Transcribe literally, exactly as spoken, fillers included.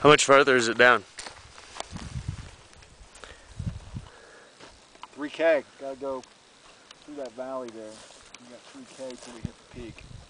How much farther is it down? three K. Gotta go through that valley there. We got three K till we hit the peak.